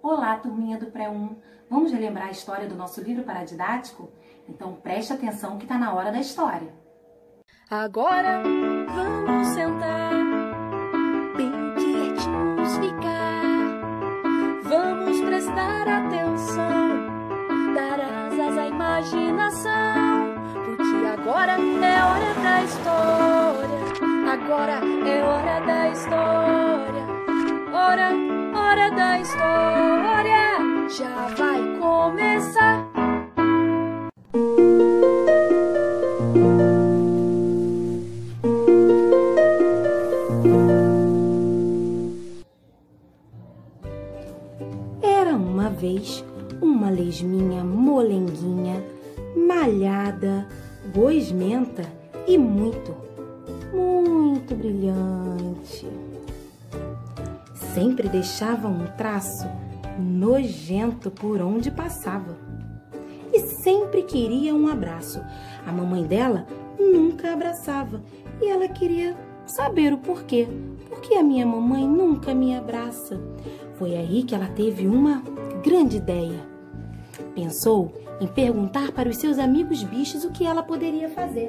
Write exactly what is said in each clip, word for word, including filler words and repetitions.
Olá, turminha do pré um. Vamos relembrar a história do nosso livro paradidático? Então preste atenção que está na hora da história. Agora vamos sentar, bem quietinhos ficar. Vamos prestar atenção, dar asas à imaginação, porque agora é hora da história. Agora é hora da história. Hora, hora da história. Já vai começar. Era uma vez uma lesminha molenguinha, malhada, gosmenta e muito, muito brilhante. Sempre deixava um traço nojento por onde passava. E sempre queria um abraço. A mamãe dela nunca abraçava e ela queria saber o porquê. Por que a minha mamãe nunca me abraça? Foi aí que ela teve uma grande ideia. Pensou em perguntar para os seus amigos bichos o que ela poderia fazer.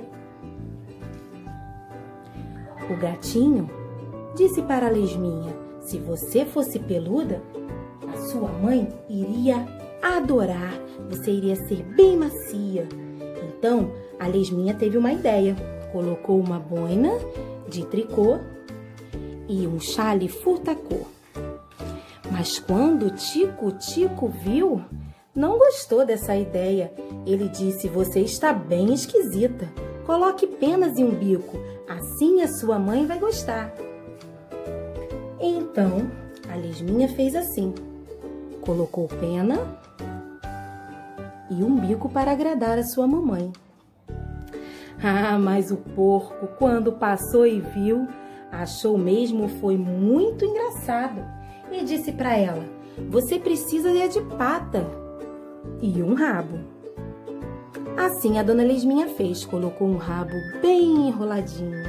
O gatinho disse para a lesminha: se você fosse peluda, a sua mãe iria adorar. Você iria ser bem macia. Então, a lesminha teve uma ideia. Colocou uma boina de tricô e um chale furtacô. Mas quando Tico-Tico viu, não gostou dessa ideia. Ele disse: você está bem esquisita. Coloque penas e um bico. Assim a sua mãe vai gostar. Então, a lesminha fez assim. Colocou pena e um bico para agradar a sua mamãe. Ah, mas o porco, quando passou e viu, achou mesmo foi muito engraçado. E disse para ela: você precisa de pata e um rabo. Assim a dona Lesminha fez, colocou um rabo bem enroladinho.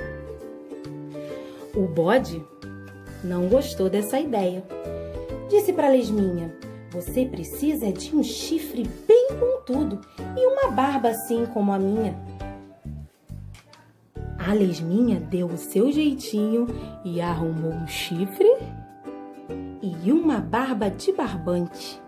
O bode não gostou dessa ideia. Disse para a lesminha: você precisa de um chifre bem pontudo e uma barba assim como a minha. A lesminha deu o seu jeitinho e arrumou um chifre e uma barba de barbante.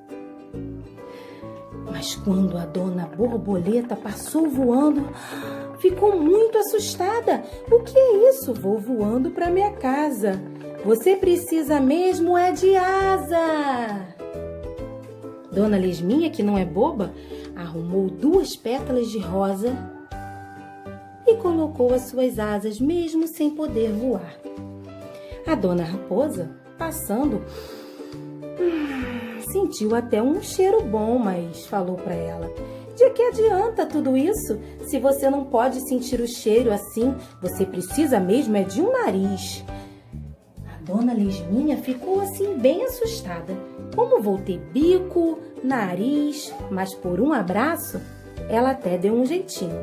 Mas quando a dona Borboleta passou voando, ficou muito assustada. O que é isso? Vou voando para minha casa. Você precisa mesmo é de asa. Dona Lesminha, que não é boba, arrumou duas pétalas de rosa e colocou as suas asas mesmo sem poder voar. A dona Raposa, passando, hum, sentiu até um cheiro bom, mas falou para ela: de que adianta tudo isso? Se você não pode sentir o cheiro assim, você precisa mesmo é de um nariz. A dona Lesminha ficou assim bem assustada. Como vou ter bico, nariz, mas por um abraço, ela até deu um jeitinho.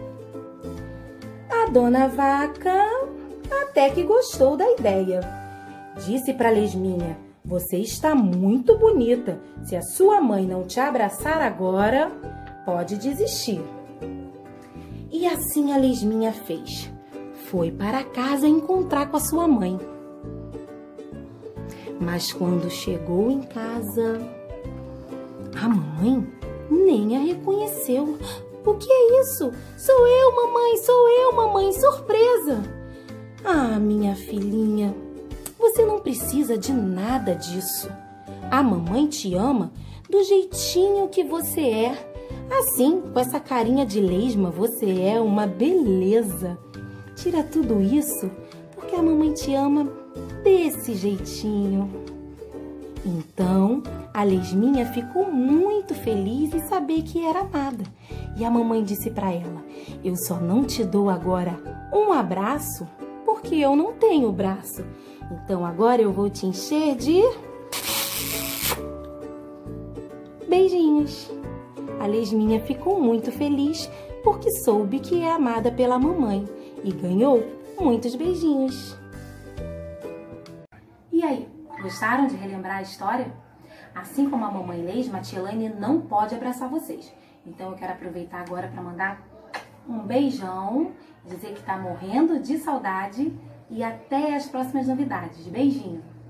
A dona Vaca até que gostou da ideia. Disse para a lesminha: você está muito bonita. Se a sua mãe não te abraçar agora, pode desistir. E assim a lesminha fez. Foi para casa encontrar com a sua mãe. Mas quando chegou em casa, a mãe nem a reconheceu. O que é isso? Sou eu, mamãe, sou eu, mamãe, surpresa! Ah, minha filhinha, você não precisa de nada disso. A mamãe te ama do jeitinho que você é. Assim, com essa carinha de lesma, você é uma beleza. Tira tudo isso, porque a mamãe te ama desse jeitinho. Então, a lesminha ficou muito feliz em saber que era amada. E a mamãe disse para ela: eu só não te dou agora um abraço porque eu não tenho braço. Então agora eu vou te encher de beijinhos. A lesminha ficou muito feliz porque soube que é amada pela mamãe e ganhou muitos beijinhos. E aí, gostaram de relembrar a história? Assim como a mamãe Lesma, a tia Elaine não pode abraçar vocês. Então eu quero aproveitar agora para mandar um beijão, dizer que tá morrendo de saudade e até as próximas novidades. Beijinho!